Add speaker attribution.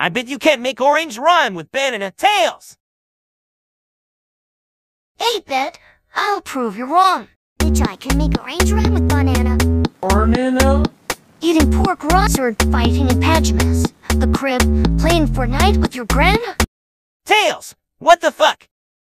Speaker 1: I bet you can't make orange rhyme with banana. Tails!
Speaker 2: Hey, Bet, I'll prove you're wrong. Bitch, I can make orange rhyme with banana.
Speaker 3: Banana?
Speaker 2: Eating pork rots or fighting in pajamas. The crib, playing Fortnite with your grandma.
Speaker 1: Tails! What the fuck?